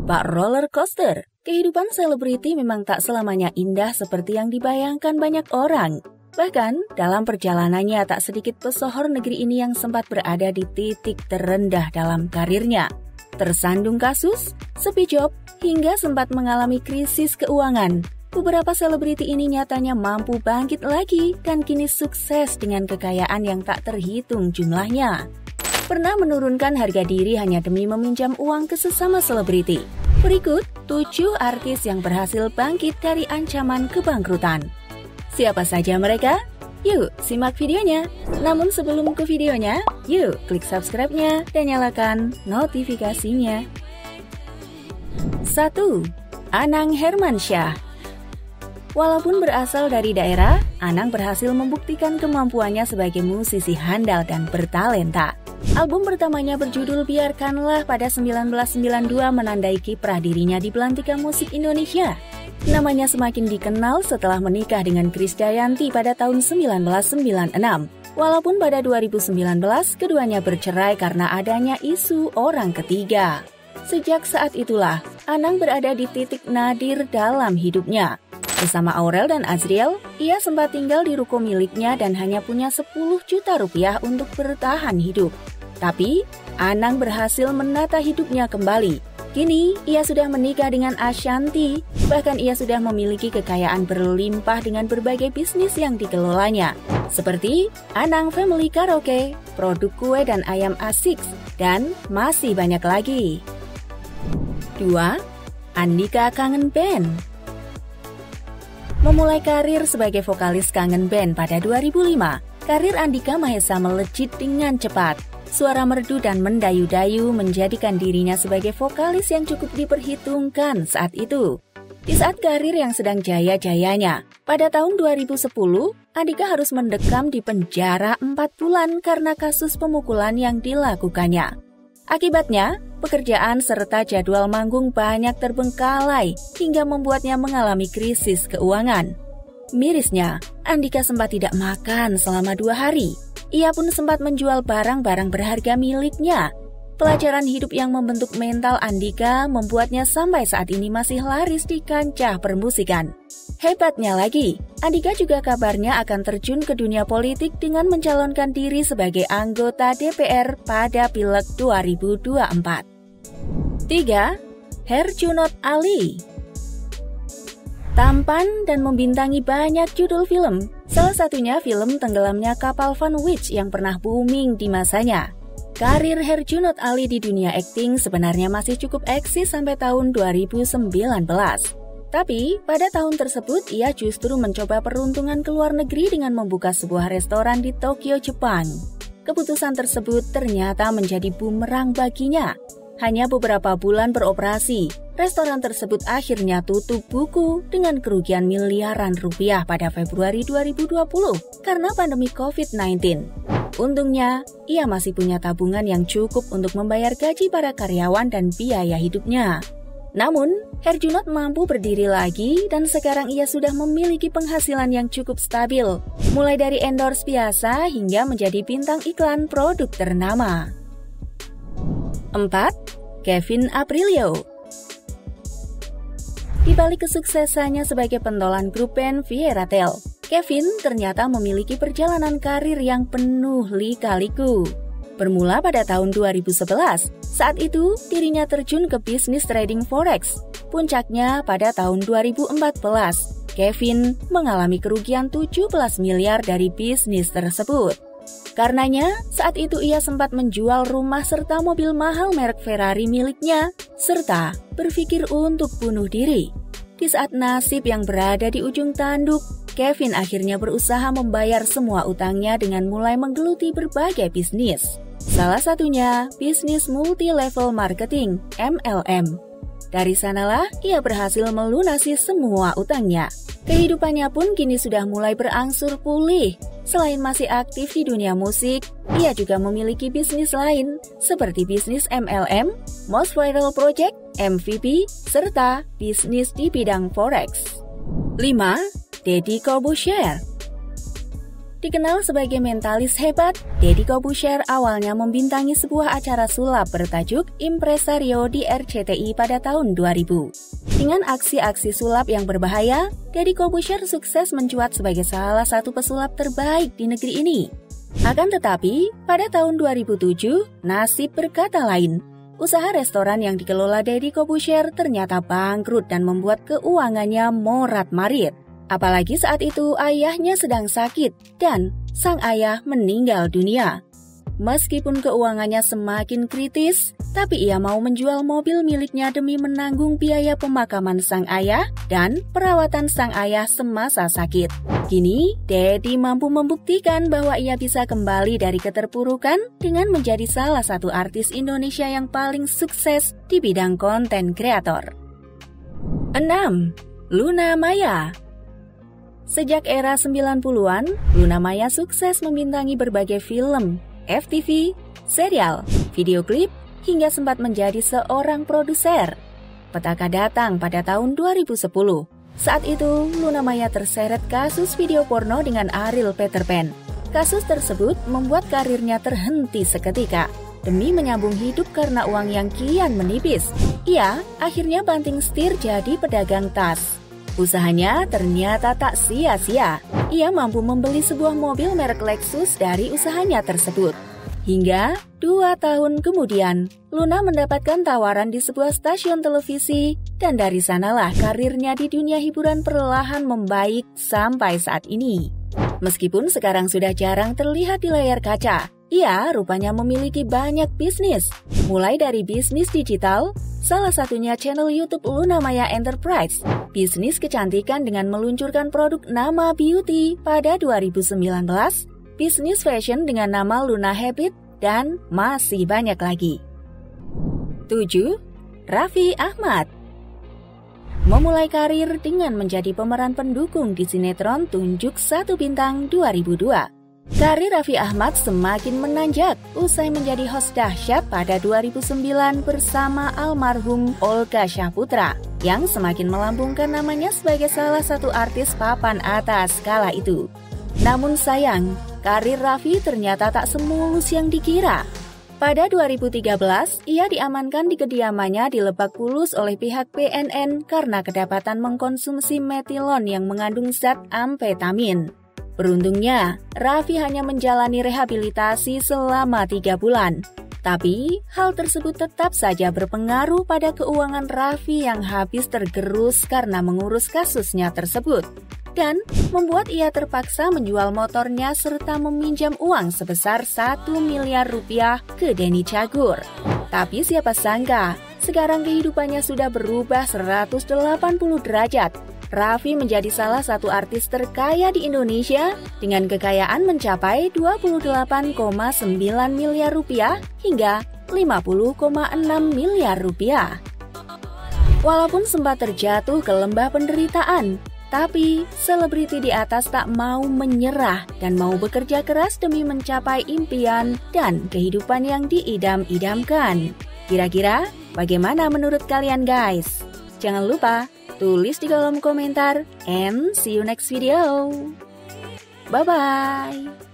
Pak roller coaster. Kehidupan selebriti memang tak selamanya indah seperti yang dibayangkan banyak orang. Bahkan, dalam perjalanannya tak sedikit pesohor negeri ini yang sempat berada di titik terendah dalam karirnya. Tersandung kasus, sepi job, hingga sempat mengalami krisis keuangan. Beberapa selebriti ini nyatanya mampu bangkit lagi dan kini sukses dengan kekayaan yang tak terhitung jumlahnya. Pernah menurunkan harga diri hanya demi meminjam uang ke sesama selebriti. Berikut 7 artis yang berhasil bangkit dari ancaman kebangkrutan. Siapa saja mereka? Yuk, simak videonya. Namun sebelum ke videonya, yuk klik subscribe-nya dan nyalakan notifikasinya. 1. Anang Hermansyah. Walaupun berasal dari daerah, Anang berhasil membuktikan kemampuannya sebagai musisi handal dan bertalenta. Album pertamanya berjudul Biarkanlah pada 1992 menandai kiprah dirinya di belantika musik Indonesia. Namanya semakin dikenal setelah menikah dengan Krisdayanti pada tahun 1996. Walaupun pada 2019 keduanya bercerai karena adanya isu orang ketiga. Sejak saat itulah, Anang berada di titik nadir dalam hidupnya. Bersama Aurel dan Azriel, ia sempat tinggal di ruko miliknya dan hanya punya 10 juta rupiah untuk bertahan hidup. Tapi, Anang berhasil menata hidupnya kembali. Kini, ia sudah menikah dengan Ashanti, bahkan ia sudah memiliki kekayaan berlimpah dengan berbagai bisnis yang dikelolanya. Seperti Anang Family Karaoke, produk kue dan ayam Asics, dan masih banyak lagi. 2. Andika Kangen Band. Memulai karir sebagai vokalis Kangen Band pada 2005, karir Andika Mahesa melejit dengan cepat. Suara merdu dan mendayu-dayu menjadikan dirinya sebagai vokalis yang cukup diperhitungkan saat itu. Di saat karir yang sedang jaya-jayanya, pada tahun 2010, Andika harus mendekam di penjara 4 bulan karena kasus pemukulan yang dilakukannya. Akibatnya, pekerjaan serta jadwal manggung banyak terbengkalai hingga membuatnya mengalami krisis keuangan. Mirisnya, Andika sempat tidak makan selama 2 hari. Ia pun sempat menjual barang-barang berharga miliknya. Pelajaran hidup yang membentuk mental Andika membuatnya sampai saat ini masih laris di kancah permusikan. Hebatnya lagi, Andika juga kabarnya akan terjun ke dunia politik dengan mencalonkan diri sebagai anggota DPR pada Pileg 2024. 3. Herjunot Ali. Tampan dan membintangi banyak judul film. Salah satunya film tenggelamnya kapal Van Witch yang pernah booming di masanya. Karir Herjunot Ali di dunia akting sebenarnya masih cukup eksis sampai tahun 2019. Tapi, pada tahun tersebut ia justru mencoba peruntungan ke luar negeri dengan membuka sebuah restoran di Tokyo, Jepang. Keputusan tersebut ternyata menjadi bumerang baginya. Hanya beberapa bulan beroperasi, restoran tersebut akhirnya tutup buku dengan kerugian miliaran rupiah pada Februari 2020 karena pandemi COVID-19. Untungnya, ia masih punya tabungan yang cukup untuk membayar gaji para karyawan dan biaya hidupnya. Namun, Herjunot mampu berdiri lagi dan sekarang ia sudah memiliki penghasilan yang cukup stabil, mulai dari endorse biasa hingga menjadi bintang iklan produk ternama. 4. Kevin Aprilio. Di balik kesuksesannya sebagai pentolan grup band Fairytale, Kevin ternyata memiliki perjalanan karir yang penuh lika-liku. Bermula pada tahun 2011, saat itu dirinya terjun ke bisnis trading forex. Puncaknya pada tahun 2014, Kevin mengalami kerugian 17 miliar dari bisnis tersebut. Karenanya, saat itu ia sempat menjual rumah serta mobil mahal merek Ferrari miliknya, serta berpikir untuk bunuh diri. Di saat nasib yang berada di ujung tanduk, Kevin akhirnya berusaha membayar semua utangnya dengan mulai menggeluti berbagai bisnis. Salah satunya, bisnis multi-level marketing, MLM. Dari sanalah ia berhasil melunasi semua utangnya. Kehidupannya pun kini sudah mulai berangsur pulih. Selain masih aktif di dunia musik, ia juga memiliki bisnis lain seperti bisnis MLM, Most Viral Project, MVP, serta bisnis di bidang forex. 5. Deddy Corbuzier. Dikenal sebagai mentalis hebat, Deddy Corbuzier awalnya membintangi sebuah acara sulap bertajuk Impresario di RCTI pada tahun 2000. Dengan aksi-aksi sulap yang berbahaya, Deddy Corbuzier sukses mencuat sebagai salah satu pesulap terbaik di negeri ini. Akan tetapi, pada tahun 2007, nasib berkata lain. Usaha restoran yang dikelola Deddy Corbuzier ternyata bangkrut dan membuat keuangannya morat-marit. Apalagi saat itu ayahnya sedang sakit dan sang ayah meninggal dunia. Meskipun keuangannya semakin kritis, tapi ia mau menjual mobil miliknya demi menanggung biaya pemakaman sang ayah dan perawatan sang ayah semasa sakit. Kini, Deddy mampu membuktikan bahwa ia bisa kembali dari keterpurukan dengan menjadi salah satu artis Indonesia yang paling sukses di bidang konten kreator. 6. Luna Maya. Sejak era 90-an, Luna Maya sukses membintangi berbagai film, FTV, serial, video klip, hingga sempat menjadi seorang produser. Petaka datang pada tahun 2010. Saat itu, Luna Maya terseret kasus video porno dengan Ariel Peter Pan. Kasus tersebut membuat karirnya terhenti seketika. Demi menyambung hidup karena uang yang kian menipis, ia akhirnya banting setir jadi pedagang tas. Usahanya ternyata tak sia-sia. Ia mampu membeli sebuah mobil merek Lexus dari usahanya tersebut. Hingga 2 tahun kemudian, Luna mendapatkan tawaran di sebuah stasiun televisi dan dari sanalah karirnya di dunia hiburan perlahan membaik sampai saat ini. Meskipun sekarang sudah jarang terlihat di layar kaca, ia rupanya memiliki banyak bisnis. Mulai dari bisnis digital, salah satunya channel YouTube Luna Maya Enterprise, bisnis kecantikan dengan meluncurkan produk nama Beauty pada 2019, bisnis fashion dengan nama Luna Habit, dan masih banyak lagi. 7. Raffi Ahmad. Memulai karir dengan menjadi pemeran pendukung di sinetron Tunjuk 1 Bintang 2002. Karir Raffi Ahmad semakin menanjak usai menjadi host dahsyat pada 2009 bersama almarhum Olga Syahputra yang semakin melambungkan namanya sebagai salah satu artis papan atas kala itu. Namun sayang, karir Raffi ternyata tak semulus yang dikira. Pada 2013, ia diamankan di kediamannya di Lebak Bulus oleh pihak BNN karena kedapatan mengkonsumsi metilon yang mengandung zat amfetamin. Beruntungnya, Raffi hanya menjalani rehabilitasi selama 3 bulan. Tapi, hal tersebut tetap saja berpengaruh pada keuangan Raffi yang habis tergerus karena mengurus kasusnya tersebut. Dan membuat ia terpaksa menjual motornya serta meminjam uang sebesar 1 miliar rupiah ke Denny Cagur. Tapi siapa sangka, sekarang kehidupannya sudah berubah 180 derajat. Raffi menjadi salah satu artis terkaya di Indonesia dengan kekayaan mencapai 28,9 miliar rupiah hingga 50,6 miliar rupiah. Walaupun sempat terjatuh ke lembah penderitaan, tapi selebriti di atas tak mau menyerah dan mau bekerja keras demi mencapai impian dan kehidupan yang diidam-idamkan. Kira-kira bagaimana menurut kalian guys? Jangan lupa tulis di kolom komentar and see you next video. Bye-bye.